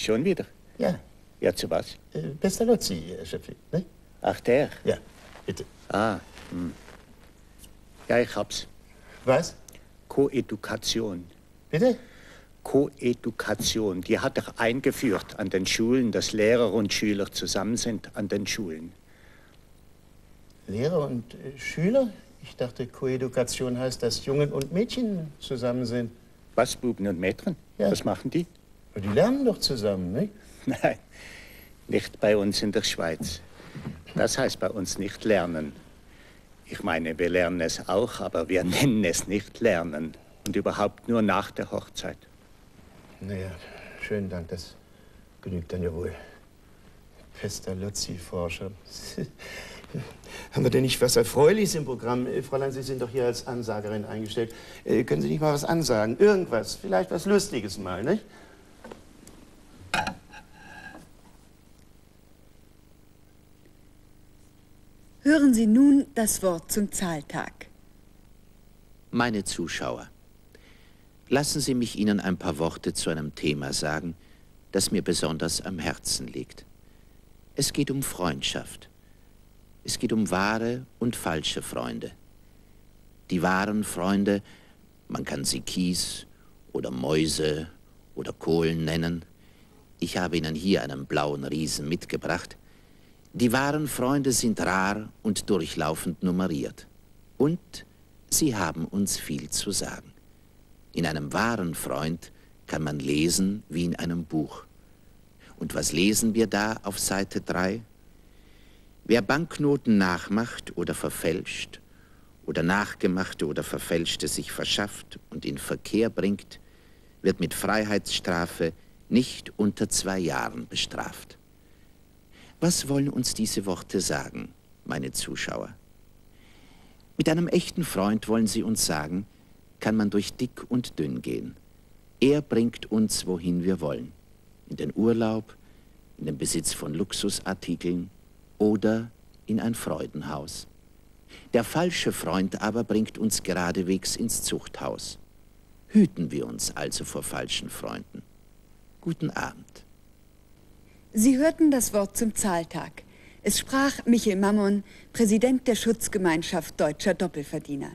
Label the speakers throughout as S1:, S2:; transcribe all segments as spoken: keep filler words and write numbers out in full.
S1: Schon wieder?
S2: Ja.
S1: Ja, zu was?
S2: Äh, Pestalozzi, Herr Schöpfling, ne?
S1: Ach, der?
S2: Ja, bitte.
S1: Ah, hm. Ja, ich hab's.
S2: Was?
S1: Koedukation.
S2: Bitte?
S1: Koedukation. Die hat er eingeführt an den Schulen, dass Lehrer und Schüler zusammen sind an den Schulen.
S2: Lehrer und äh, Schüler? Ich dachte, Koedukation heißt, dass Jungen und Mädchen zusammen sind.
S1: Was, Buben und Mädchen?
S2: Ja.
S1: Was machen die?
S2: Die lernen doch zusammen, nicht?
S1: Nein, nicht bei uns in der Schweiz. Das heißt bei uns nicht lernen. Ich meine, wir lernen es auch, aber wir nennen es nicht lernen. Und überhaupt nur nach der Hochzeit.
S2: Naja, schönen Dank, das genügt dann ja wohl. Pestalozzi-Forscher. Haben wir denn nicht was Erfreuliches im Programm? Fräulein, Sie sind doch hier als Ansagerin eingestellt. Äh, können Sie nicht mal was ansagen? Irgendwas, vielleicht was Lustiges mal, nicht?
S3: Hören Sie nun das Wort zum Zahltag.
S4: Meine Zuschauer, lassen Sie mich Ihnen ein paar Worte zu einem Thema sagen, das mir besonders am Herzen liegt. Es geht um Freundschaft. Es geht um wahre und falsche Freunde. Die wahren Freunde, man kann sie Kies oder Mäuse oder Kohlen nennen. Ich habe Ihnen hier einen blauen Riesen mitgebracht. Die wahren Freunde sind rar und durchlaufend nummeriert. Und sie haben uns viel zu sagen. In einem wahren Freund kann man lesen wie in einem Buch. Und was lesen wir da auf Seite drei? Wer Banknoten nachmacht oder verfälscht oder nachgemachte oder verfälschte sich verschafft und in Verkehr bringt, wird mit Freiheitsstrafe nicht unter zwei Jahren bestraft. Was wollen uns diese Worte sagen, meine Zuschauer? Mit einem echten Freund, wollen sie uns sagen, kann man durch dick und dünn gehen. Er bringt uns, wohin wir wollen. In den Urlaub, in den Besitz von Luxusartikeln oder in ein Freudenhaus. Der falsche Freund aber bringt uns geradewegs ins Zuchthaus. Hüten wir uns also vor falschen Freunden. Guten Abend.
S3: Sie hörten das Wort zum Zahltag. Es sprach Michel Mammon, Präsident der Schutzgemeinschaft Deutscher Doppelverdiener.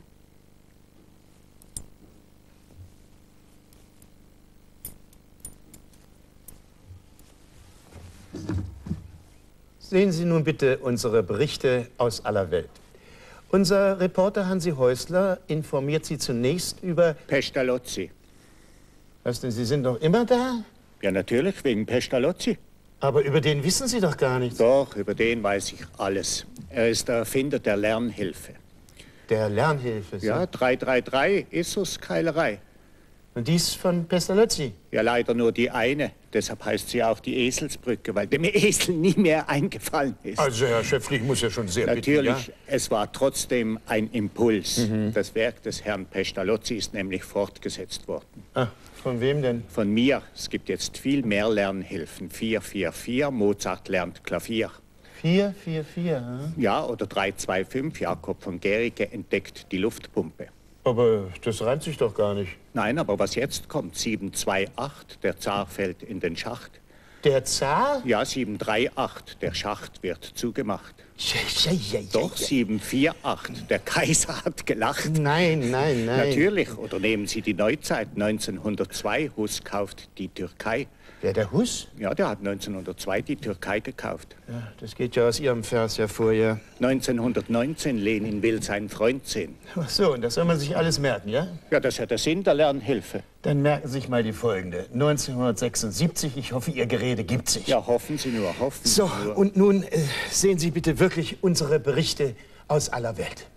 S2: Sehen Sie nun bitte unsere Berichte aus aller Welt. Unser Reporter Hansi Häusler informiert Sie zunächst über...
S1: Pestalozzi.
S2: Was denn, Sie sind doch immer da?
S1: Ja, natürlich, wegen Pestalozzi.
S2: Aber über den wissen Sie doch gar nichts.
S1: Doch, über den weiß ich alles. Er ist der Erfinder der Lernhilfe.
S2: Der Lernhilfe? So.
S1: Ja, drei drei drei, Issus-Keilerei.
S2: Und dies von Pestalozzi?
S1: Ja, leider nur die eine. Deshalb heißt sie auch die Eselsbrücke, weil dem Esel nie mehr eingefallen ist.
S2: Also, Herr Schöpfling muss ja schon sehr
S1: Natürlich,
S2: bitten, ja?
S1: Es war trotzdem ein Impuls.
S2: Mhm.
S1: Das Werk des Herrn Pestalozzi ist nämlich fortgesetzt worden.
S2: Ah, von wem denn?
S1: Von mir. Es gibt jetzt viel mehr Lernhilfen. vier vier vier, Mozart lernt Klavier.
S2: vier vier vier, hm?
S1: Ja, oder drei zwei fünf, Jakob von Gericke entdeckt die Luftpumpe.
S2: Aber das reimt sich doch gar nicht.
S1: Nein, aber was jetzt kommt, sieben zwei acht, der Zar fällt in den Schacht.
S2: Der Zar?
S1: Ja, sieben drei acht, der Schacht wird zugemacht.
S2: Ja, ja, ja,
S1: Doch,
S2: ja.
S1: sieben vier acht, der Kaiser hat gelacht.
S2: Nein, nein, nein.
S1: Natürlich, oder nehmen Sie die Neuzeit, neunzehnhundertzwei, Hus kauft die Türkei.
S2: Wer, der Hus?
S1: Ja, der hat neunzehnhundertzwei die Türkei gekauft.
S2: Ja, das geht ja aus Ihrem Vers hervor, ja.
S1: neunzehnhundertneunzehn, Lenin will seinen Freund sehen.
S2: Ach so, und das soll man sich alles merken, ja?
S1: Ja, das ist ja der Sinn der Lernhilfe.
S2: Dann merken Sie sich mal die folgende. neunzehnhundertsechsundsiebzig, ich hoffe, Ihr Gerede gibt sich.
S1: Ja, hoffen Sie nur, hoffen Sie
S2: So,
S1: nur.
S2: und nun äh, sehen Sie bitte wirklich unsere Berichte aus aller Welt.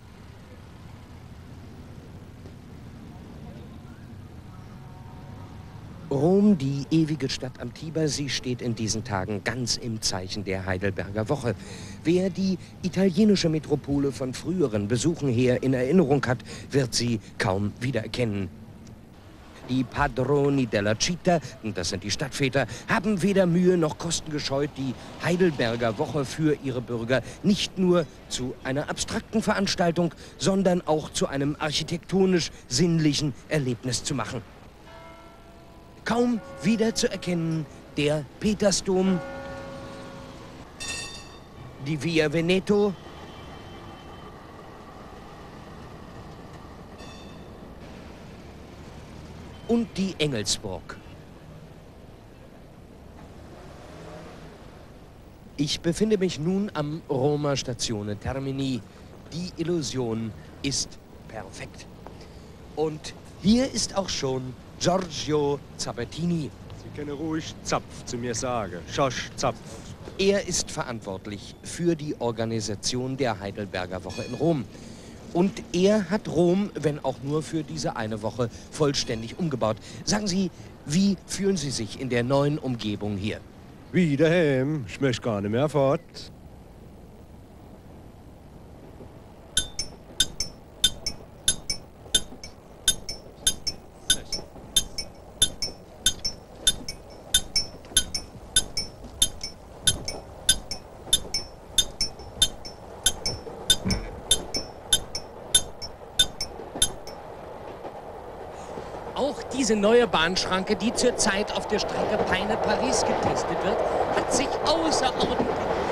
S5: Rom, die ewige Stadt am Tiber, sie steht in diesen Tagen ganz im Zeichen der Heidelberger Woche. Wer die italienische Metropole von früheren Besuchen her in Erinnerung hat, wird sie kaum wiedererkennen. Die Padroni della Città, das sind die Stadtväter, haben weder Mühe noch Kosten gescheut, die Heidelberger Woche für ihre Bürger nicht nur zu einer abstrakten Veranstaltung, sondern auch zu einem architektonisch-sinnlichen Erlebnis zu machen. Kaum wieder zu erkennen, der Petersdom, die Via Veneto, und die Engelsburg. Ich befinde mich nun am Roma Statione Termini. Die Illusion ist perfekt. Und hier ist auch schon Giorgio Zappettini.
S6: Sie können ruhig Zapf zu mir sagen. Schosch Zapf.
S5: Er ist verantwortlich für die Organisation der Heidelberger Woche in Rom. Und er hat Rom, wenn auch nur für diese eine Woche, vollständig umgebaut. Sagen Sie, wie fühlen Sie sich in der neuen Umgebung hier?
S6: Wie daheim. Ich möchte gar nicht mehr fort.
S5: Auch diese neue Bahnschranke, die zurzeit auf der Strecke Peine-Paris getestet wird, hat sich außerordentlich...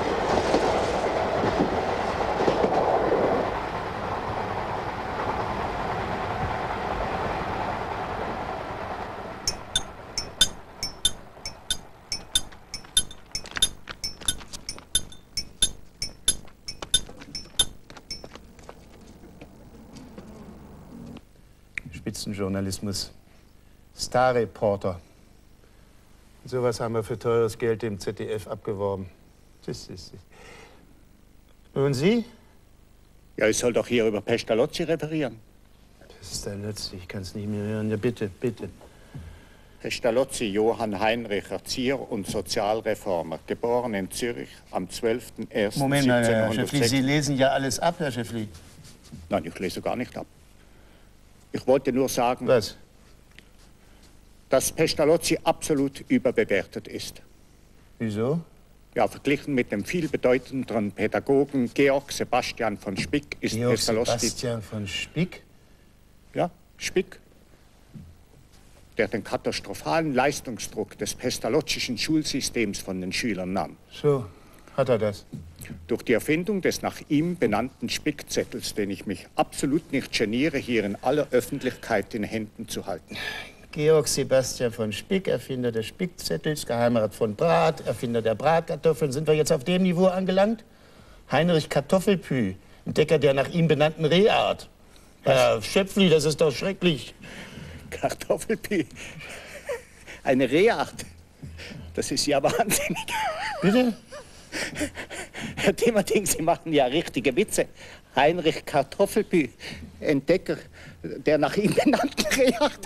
S2: Spitzenjournalismus. Starreporter. Sowas haben wir für teures Geld dem Z D F abgeworben. Das ist, und Sie?
S1: Ja, ich soll doch hier über Pestalozzi referieren.
S2: Pestalozzi, ich kann es nicht mehr hören. Ja, bitte, bitte.
S1: Pestalozzi Johann Heinrich, Erzieher und Sozialreformer, geboren in Zürich am zwölften ersten
S2: Moment mal, Herr Schäffli,
S1: siebzehnhundertsechs.
S2: Sie lesen ja alles ab, Herr Schäffli.
S1: Nein, ich lese gar nicht ab. Ich wollte nur sagen,
S2: Was?
S1: dass Pestalozzi absolut überbewertet ist.
S2: Wieso?
S1: Ja, verglichen mit dem viel bedeutenderen Pädagogen Georg Sebastian von Spick ist
S2: Georg
S1: Pestalozzi...
S2: Sebastian von Spick?
S1: Ja, Spick. Der den katastrophalen Leistungsdruck des pestalozzischen Schulsystems von den Schülern nahm.
S2: So, hat er das.
S1: Durch die Erfindung des nach ihm benannten Spickzettels, den ich mich absolut nicht geniere, hier in aller Öffentlichkeit in Händen zu halten.
S2: Georg Sebastian von Spick, Erfinder des Spickzettels, Geheimrat von Brat, Erfinder der Bratkartoffeln. Sind wir jetzt auf dem Niveau angelangt? Heinrich Kartoffelpü, Entdecker der nach ihm benannten Rehart. Herr Schöpfli, das ist doch schrecklich.
S1: Kartoffelpü? Eine Rehart? Das ist ja wahnsinnig.
S2: Bitte?
S1: Herr Dimmerding, Sie machen ja richtige Witze. Heinrich Kartoffelpü, Entdecker der nach ihm benannten Rehart.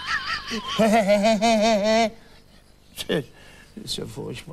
S2: Das ist ja furchtbar.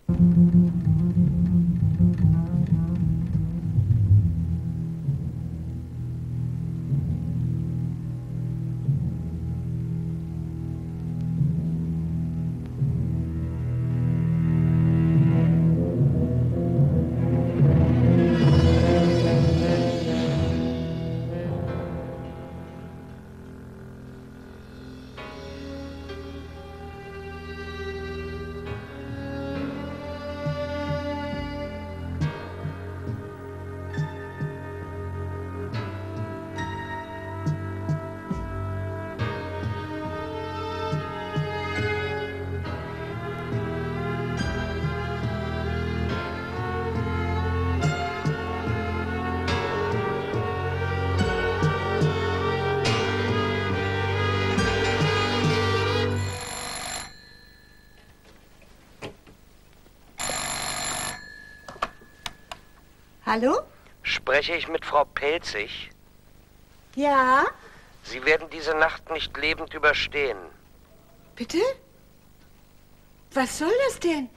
S7: Hallo?
S5: Spreche ich mit Frau Pelzig?
S7: Ja?
S5: Sie werden diese Nacht nicht lebend überstehen.
S7: Bitte? Was soll das denn?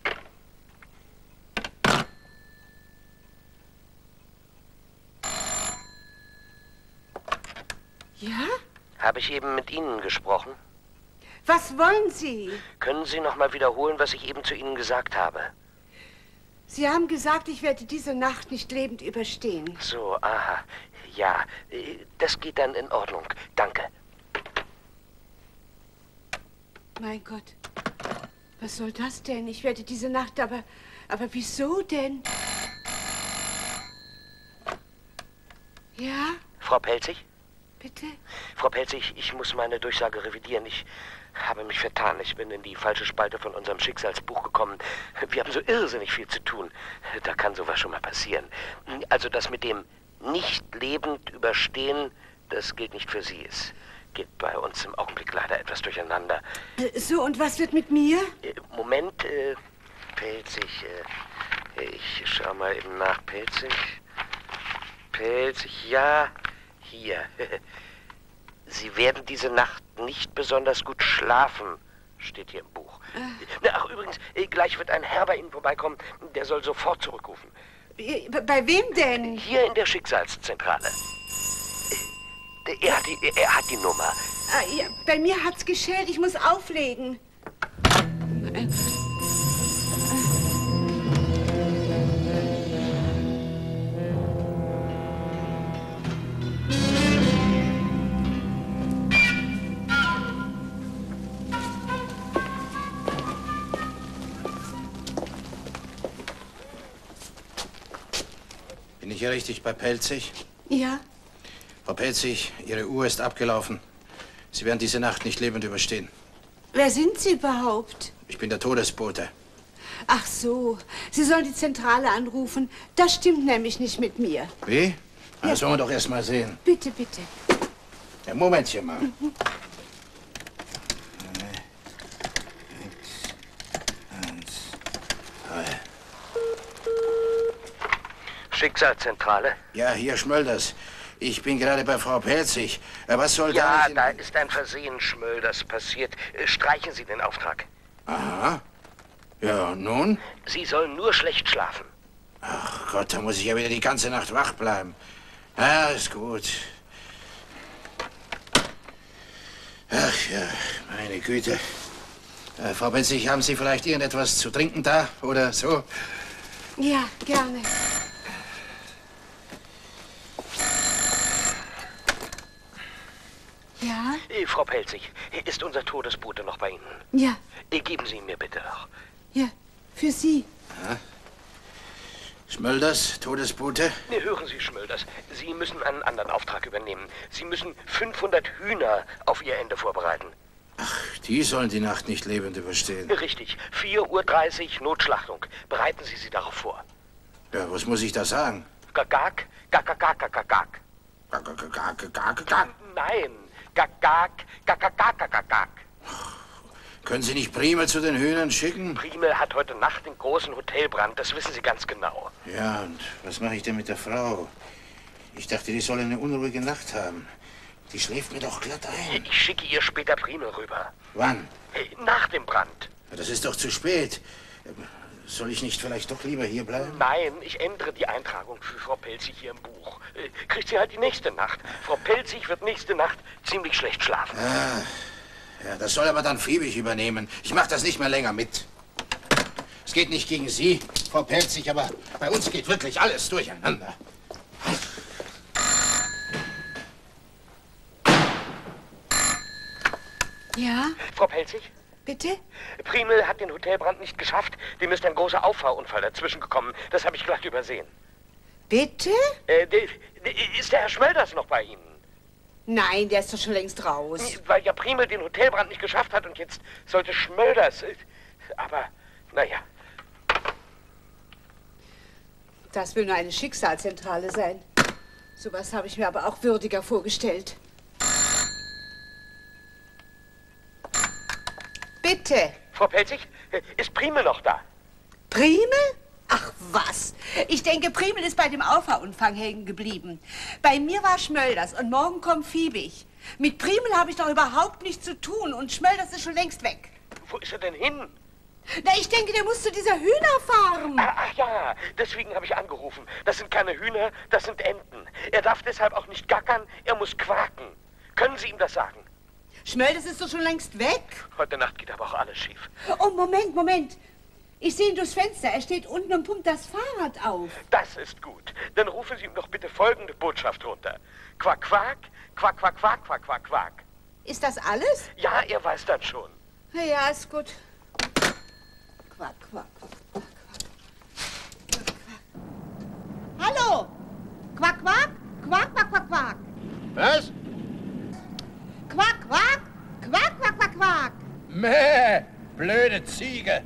S7: Ja?
S5: Habe ich eben mit Ihnen gesprochen?
S7: Was wollen Sie?
S5: Können Sie noch mal wiederholen, was ich eben zu Ihnen gesagt habe?
S7: Sie haben gesagt, ich werde diese Nacht nicht lebend überstehen.
S5: So, aha. Ja, äh, das geht dann in Ordnung. Danke.
S7: Mein Gott. Was soll das denn? Ich werde diese Nacht aber... Aber wieso denn? Ja?
S8: Frau Pelzig?
S7: Bitte?
S8: Frau Pelzig, ich muss meine Durchsage revidieren. Ich habe mich vertan. Ich bin in die falsche Spalte von unserem Schicksalsbuch gekommen. Wir haben so irrsinnig viel zu tun. Da kann sowas schon mal passieren. Also das mit dem nicht lebend überstehen, das gilt nicht für Sie. Es geht bei uns im Augenblick leider etwas durcheinander.
S7: Äh, so, und was wird mit mir?
S8: Äh, Moment, äh, Pelzig, äh, ich schau mal eben nach. Pelzig, Pelzig, ja, hier. Sie werden diese Nacht nicht besonders gut schlafen, steht hier im Buch. Äh. Na, ach, übrigens, äh, gleich wird ein Herr bei Ihnen vorbeikommen, der soll sofort zurückrufen.
S7: Äh, bei wem denn?
S8: Hier in der Schicksalszentrale. Er hat die, er hat die Nummer.
S7: Ah, ja, bei mir hat's geschellt. Ich muss auflegen. Äh.
S9: Bin ich hier richtig bei Pelzig?
S7: Ja.
S9: Frau Pelzig, Ihre Uhr ist abgelaufen. Sie werden diese Nacht nicht lebend überstehen.
S7: Wer sind Sie überhaupt?
S9: Ich bin der Todesbote.
S7: Ach so, Sie sollen die Zentrale anrufen. Das stimmt nämlich nicht mit mir.
S9: Wie? Das
S7: Ja.
S9: sollen wir doch erst mal sehen.
S7: Bitte, bitte.
S9: Ja, Momentchen mal.
S7: Mhm.
S8: Schicksalszentrale?
S9: Ja, hier Schmölders. Ich bin gerade bei Frau Pelzig. Was soll
S8: ja,
S9: da...
S8: da ist ein Versehen, Schmölders, passiert. Streichen Sie den Auftrag.
S9: Aha. Ja, nun?
S8: Sie sollen nur schlecht schlafen.
S9: Ach Gott, da muss ich ja wieder die ganze Nacht wach bleiben. Ja, ist gut. Ach ja, meine Güte. Äh, Frau Pelzig, haben Sie vielleicht irgendetwas zu trinken da oder so?
S7: Ja, gerne. Ja?
S8: Äh, Frau Pelzig, ist unser Todesbote noch bei Ihnen?
S7: Ja.
S8: Äh, geben Sie ihn mir bitte noch.
S7: Ja, für Sie.
S9: Ja. Schmölders, Todesbote?
S8: Nee, hören Sie, Schmölders, Sie müssen einen anderen Auftrag übernehmen. Sie müssen fünfhundert Hühner auf Ihr Ende vorbereiten.
S9: Ach, die sollen die Nacht nicht lebend überstehen.
S8: Richtig. vier Uhr dreißig Notschlachtung. Bereiten Sie sie darauf vor.
S9: Ja, was muss ich da sagen?
S8: Gagag, gagagag, gagagag.
S9: Gagagag, gagagag.
S8: Nein, gagag, gagagag, gagagag.
S9: Können Sie nicht Primel zu den Hühnern schicken?
S8: Primel hat heute Nacht den großen Hotelbrand, das wissen Sie ganz genau.
S9: Ja, und was mache ich denn mit der Frau? Ich dachte, die soll eine unruhige Nacht haben. Die schläft mir doch glatt ein.
S8: Ich schicke ihr später Primel rüber.
S9: Wann?
S8: Nach dem Brand.
S9: Das ist doch zu spät. Soll ich nicht vielleicht doch lieber hier bleiben?
S8: Nein, ich ändere die Eintragung für Frau Pelzig hier im Buch. Kriegt sie halt die nächste Nacht. Frau Pelzig wird nächste Nacht ziemlich schlecht schlafen.
S9: Ah, ja, das soll aber dann Fiebig übernehmen. Ich mache das nicht mehr länger mit. Es geht nicht gegen Sie, Frau Pelzig, aber bei uns geht wirklich alles durcheinander.
S7: Ja?
S8: Frau Pelzig?
S7: Bitte?
S8: Primel hat den Hotelbrand nicht geschafft. Dem ist ein großer Auffahrunfall dazwischen gekommen. Das habe ich glatt übersehen.
S7: Bitte?
S8: Äh, de, de, ist der Herr Schmölders noch bei Ihnen?
S7: Nein, der ist doch schon längst raus.
S8: Weil ja Primel den Hotelbrand nicht geschafft hat und jetzt sollte Schmölders... Aber, naja.
S7: Das will nur eine Schicksalszentrale sein. Sowas habe ich mir aber auch würdiger vorgestellt. Bitte.
S8: Frau Pelzig, ist Primel noch da?
S7: Primel? Ach was. Ich denke, Primel ist bei dem Auffahrunfall hängen geblieben. Bei mir war Schmölders und morgen kommt Fiebig. Mit Primel habe ich doch überhaupt nichts zu tun und Schmölders ist schon längst weg.
S8: Wo ist er denn hin?
S7: Na, ich denke, der muss zu dieser Hühnerfarm.
S8: Ach, ach ja, deswegen habe ich angerufen. Das sind keine Hühner, das sind Enten. Er darf deshalb auch nicht gackern, er muss quaken. Können Sie ihm das sagen?
S7: Schmölders ist doch schon längst weg.
S8: Heute Nacht geht aber auch alles schief.
S7: Oh, Moment, Moment. Ich sehe ihn durchs Fenster. Er steht unten und pumpt das Fahrrad auf.
S8: Das ist gut. Dann rufen Sie ihm doch bitte folgende Botschaft runter. Quack, quack, quack, quack, quack, quack, quack, quack.
S7: Ist das alles?
S8: Ja, er weiß dann schon.
S7: Na ja, ist gut.
S9: Ziege!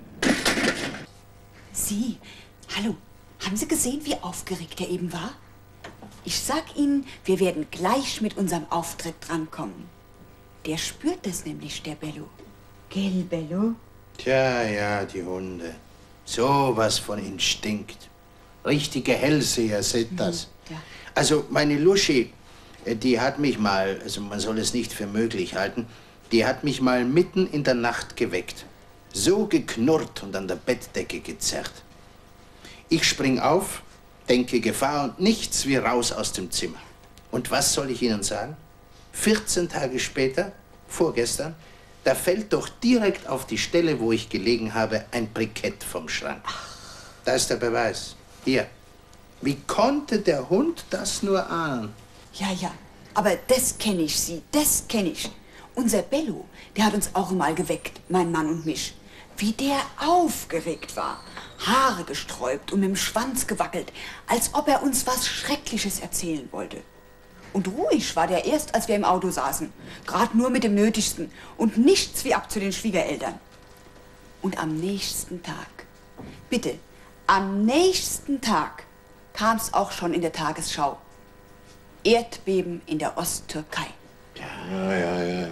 S3: Sie, hallo, haben Sie gesehen, wie aufgeregt er eben war? Ich sag Ihnen, wir werden gleich mit unserem Auftritt drankommen. Der spürt das nämlich, der Bello. Gell, Bello?
S9: Tja, ja, die Hunde. Sowas von Instinkt. Richtige Hellseher sind das.
S3: Ja.
S9: Also meine Luschi, die hat mich mal, also man soll es nicht für möglich halten, die hat mich mal mitten in der Nacht geweckt. So geknurrt und an der Bettdecke gezerrt. Ich spring auf, denke Gefahr und nichts wie raus aus dem Zimmer. Und was soll ich Ihnen sagen? vierzehn Tage später, vorgestern, da fällt doch direkt auf die Stelle, wo ich gelegen habe, ein Brikett vom Schrank. Da ist der Beweis. Hier. Wie konnte der Hund das nur ahnen?
S3: Ja, ja, aber das kenne ich, Sie, das kenne ich. Unser Bello, der hat uns auch mal geweckt, mein Mann und mich. Wie der aufgeregt war. Haare gesträubt und mit dem Schwanz gewackelt, als ob er uns was Schreckliches erzählen wollte. Und ruhig war der erst, als wir im Auto saßen. Gerade nur mit dem Nötigsten und nichts wie ab zu den Schwiegereltern. Und am nächsten Tag, bitte, am nächsten Tag kam es auch schon in der Tagesschau. Erdbeben in der Osttürkei.
S10: Ja, ja, ja, ja.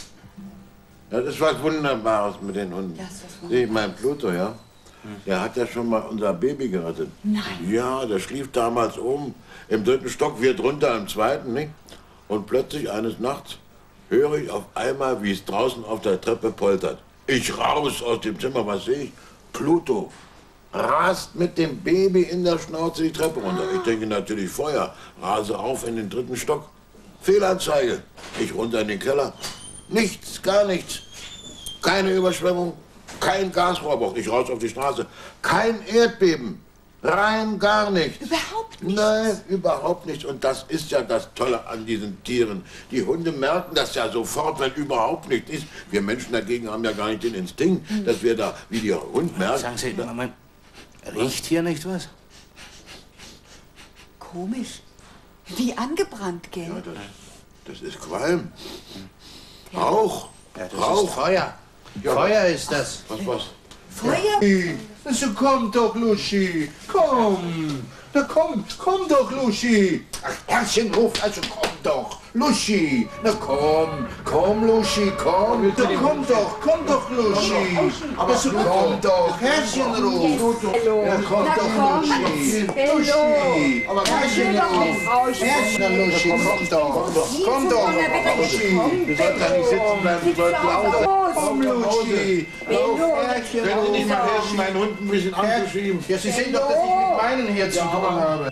S10: Ja, das ist was Wunderbares mit den Hunden.
S3: Das ist was
S10: Sehe ich mein Pluto, ja? Der hat ja schon mal unser Baby gerettet.
S3: Nein.
S10: Ja, der schlief damals oben im dritten Stock, wir drunter im zweiten, nicht? Und plötzlich eines Nachts höre ich auf einmal, wie es draußen auf der Treppe poltert. Ich raus aus dem Zimmer, was sehe ich? Pluto rast mit dem Baby in der Schnauze die Treppe runter. Ich denke natürlich Feuer, rase auf in den dritten Stock. Fehlanzeige. Ich runter in den Keller. Nichts, gar nichts. Keine Überschwemmung, kein Gasrohrbruch. Ich raus auf die Straße. Kein Erdbeben. Rein gar nichts.
S3: Überhaupt nichts?
S10: Nein, überhaupt nichts. Und das ist ja das Tolle an diesen Tieren. Die Hunde merken das ja sofort, wenn überhaupt nichts ist. Wir Menschen dagegen haben ja gar nicht den Instinkt, hm. dass wir da, wie der Hund merkt...
S9: Sagen Sie, Moment, riecht hier nicht was?
S3: Komisch. Wie angebrannt, gell?
S10: Ja, das, das ist Qualm. Rauch.
S9: Ja, das
S10: Rauch.
S9: ist Feuer.
S10: Ja,
S9: Feuer ist das.
S10: Was, was?
S3: Feuer?
S11: So, komm doch, Luschi, komm. Na komm, komm doch, Luschi.
S10: Ach, Herrchenruf, also komm doch. Luschi, na komm, komm, Luschi, komm.
S11: Na komm doch, komm doch, Luschi.
S10: Aber so komm doch, Herrchenruf.
S11: Na komm doch, Luschi.
S10: Luschi, aber Herrchenruf.
S9: Herrchen, komm doch. Komm doch.
S10: Luschi, du sollst da nicht sitzen bleiben, du sollst laufen. Komm, Luschi. Können Sie nicht mal helfen, meinen Hund ein bisschen anzuschieben?
S9: Ja, Sie sehen doch, dass ich mit meinen hier zu tun habe.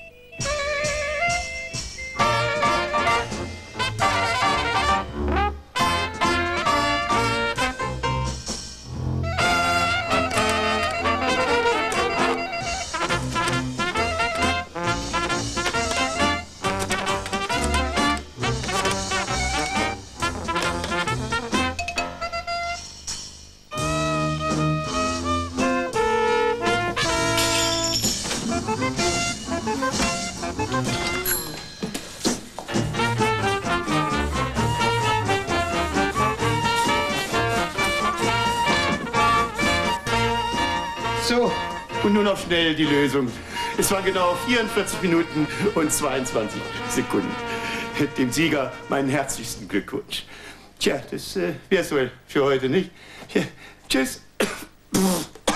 S2: So, und nun noch schnell die Lösung. Es waren genau vierundvierzig Minuten und zweiundzwanzig Sekunden. Dem Sieger meinen herzlichsten Glückwunsch. Tja, das äh, wär's wohl für heute, nicht? Ja, tschüss.